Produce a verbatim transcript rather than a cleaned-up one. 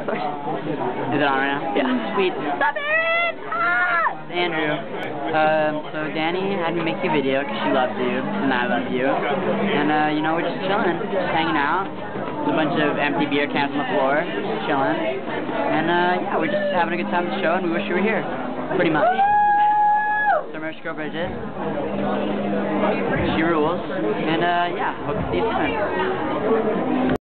Is it on right now? Yeah. Sweet. Stop Aaron! Ah! It's Andrew. Um, so Danny had me make you a video because she loves you and I love you. And, uh, you know, we're just chilling, just hanging out. There's a bunch of empty beer cans on the floor, just chilling. And, uh, yeah, we're just having a good time at the show and we wish you were here. Pretty much. So, Merch Girl Bridget. She rules. And, uh, yeah, hope to see you soon.